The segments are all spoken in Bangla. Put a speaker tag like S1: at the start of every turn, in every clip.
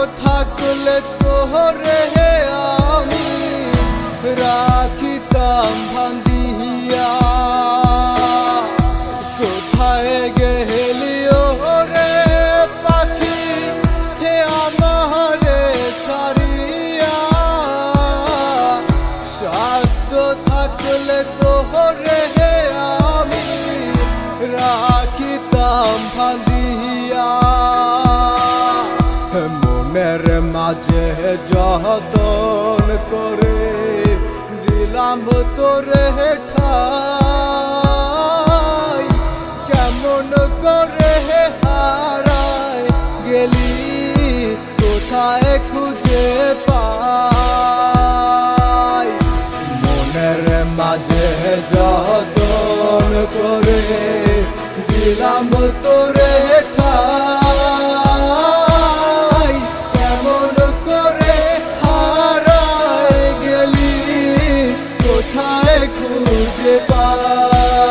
S1: থাকলে তোরে আমি রাখিতাম ভান্দিয়া। কোথায় গেলি ওরে পাখি হে আমারে ছাড়িয়া। সাধ্য থাকলে তোরে আমি রাখিতাম ভান্দিয়া। মনের মাঝে যতন করে দিলাম তোরে ঠাই। কেমন করে হারায় গেলি কোথায় খুঁজে পাই। মনের মাঝে যতন করে দিলাম তোরে ঠাই। কেমন করে হারায় গেলি কোথায় খুঁজে পাই।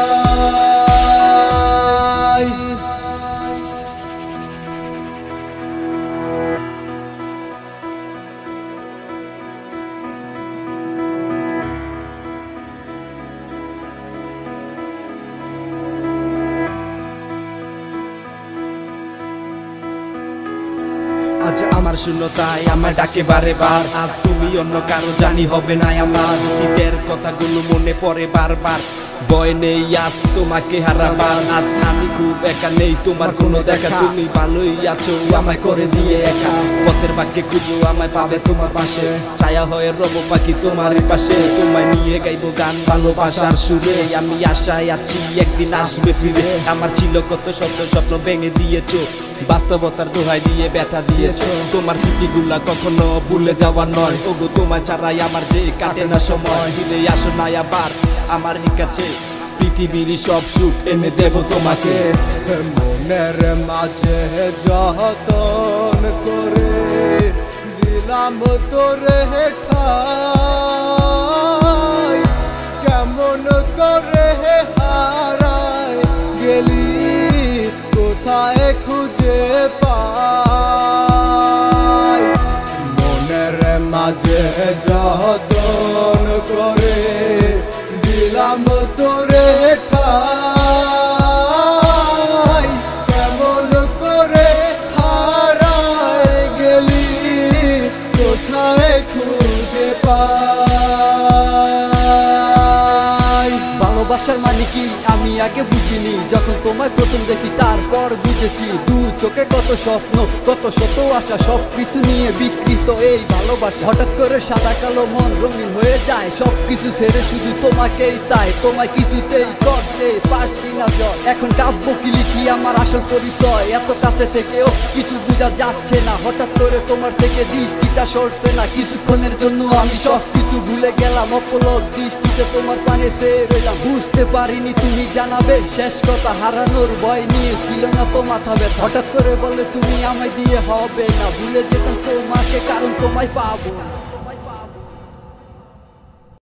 S2: আজ আমার শূন্যতায় আমায় ডাকে বারে বার। আজ তুমি অন্য কারো জানি হবে না আমার। শীতের কথাগুলো মনে পড়ে বারবার। ভয় নেই আজ তোমাকে হারাবার। আজ আমি খুব একা, নেই তোমার কোনো দেখা। তুমি ভালোই আছো আমায় করে দিয়ে একা। পথের ভাগ্যে খুঁজো আমায় পাবে তোমার পাশে। ছায়া হয়ে রব পাখি তোমার পাশে। তোমায় নিয়ে গাইবো গান ভালোবাসার সুরে। আমি আশায় আছি একদিন আসবে ফিরে। আমার ছিল কত শত স্বপ্ন ভেঙে দিয়েছো। বাস্তবতার দোহাই দিয়ে ব্যথা দিয়েছো। তোমার স্মৃতিগুলা কখনো ভুলে যাওয়ার নয়। ওগো তোমায় ছাড়াই আমার যে কাটে না সময়। ফিরে আসো না আবার আমার কাছে। পৃথিবীর সব সুখ এনে দেব তোমাকে।
S1: মনের মাঝে যতন করে দিলাম তোরে ঠাই। কেমন করে হারায় গেলি কোথায় খুঁজে পাই। মনের মাঝে যতন করে দিলাম তোরে ঠাই। কেমন করে হারায় গেলি কোথায় খুঁজে পাই।
S3: ভালোবাসার মানে কি আমি আগে বুঝিনি। যখন তোমায় প্রথম দেখি তারপর বুঝেছি। দু চোখে কত স্বপ্ন কত শত আশা, সব কিছু নিয়ে বিকৃত এই ভালোবাসা। হঠাৎ করে সাদা কালো মন রঙিন হয়ে যায়। সব কিছু ছেড়ে শুধু তোমাকেই চাই। তোমায় কিছুতেই করতে পারছি না জয়। এখন কাব্য কি লিখি আমার আসল পরিচয়। এত কাছে থেকেও কিছু বোঝা যাচ্ছে না। হঠাৎ করে তোমার থেকে দৃষ্টিটা সরছে না। কিছুক্ষণের জন্য আমি সব কিছু ভুলে গেলাম। অপলক দৃষ্টিতে তোমার পানে চেয়ে রইলাম। বুঝতে পারিনি তুমি জানাবে শেষ কথা। হারানোর ভয় নিয়ে ছিল না তো মাথা ব্যথা। হঠাৎ করে বলে তুমি আমায় দিয়ে হবে না। ভুলে যেতাম তোমাকে কারণ তোমায় পাবো না।